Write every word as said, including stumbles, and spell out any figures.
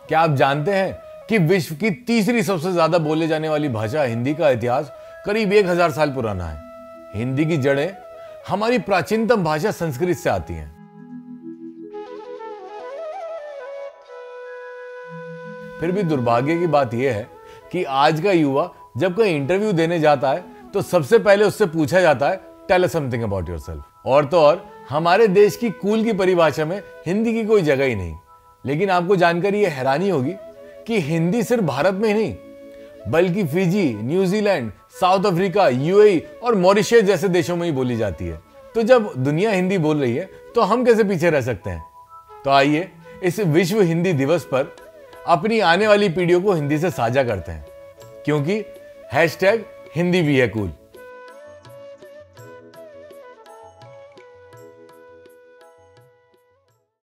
क्या आप जानते हैं कि विश्व की तीसरी सबसे ज्यादा बोले जाने वाली भाषा हिंदी का इतिहास करीब एक हजार साल पुराना है। हिंदी की जड़ें हमारी प्राचीनतम भाषा संस्कृत से आती हैं। फिर भी दुर्भाग्य की बात यह है कि आज का युवा जब कोई इंटरव्यू देने जाता है तो सबसे पहले उससे पूछा जाता है tell us something about yourself. और तो और हमारे देश की कूल की परिभाषा में हिंदी की कोई जगह ही नहीं। लेकिन आपको जानकर यह हैरानी होगी कि हिंदी सिर्फ भारत में ही नहीं बल्कि Fiji, New Zealand, South Africa, UAE और मॉरिशस जैसे देशों में ही बोली जाती है। तो जब दुनिया हिंदी बोल रही है तो हम कैसे पीछे रह सकते हैं। तो आइए इस विश्व हिंदी दिवस पर अपनी आने वाली पीढ़ियों को हिंदी से साझा करते हैं, क्योंकि हैशटैग हिंदी भी है कूल।